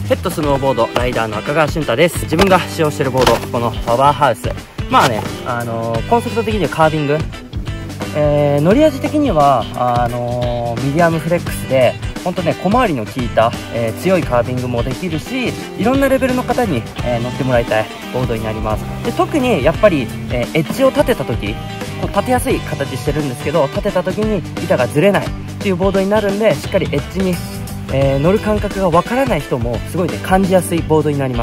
ペットスノーボードライダーの赤川俊太です。自分が使用しているボード、このパワーハウス。まあね、コンセプト的にはカービング、乗り味的にはミディアムフレックスで、本当ね、小回りの効いた、強いカービングもできるし、いろんなレベルの方に、乗ってもらいたいボードになります。で、特にやっぱり、エッジを立てた時、こう立てやすい形してるんですけど、立てた時に板がずれないっていうボードになるんで、しっかりエッジに、乗る感覚がわからない人もすごいね、感じやすいボードになります。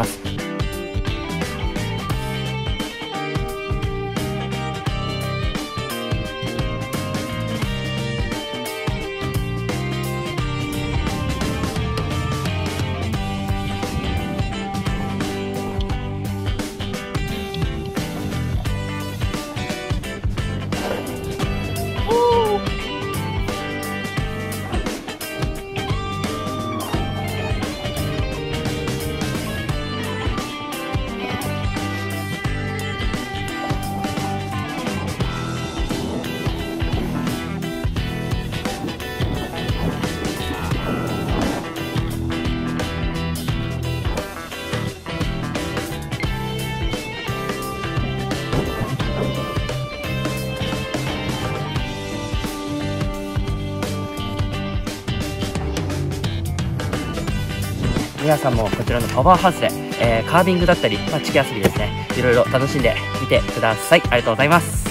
皆さんもこちらのパワーハウスで、カービングだったり、地形遊びですね、いろいろ楽しんでみてください。ありがとうございます。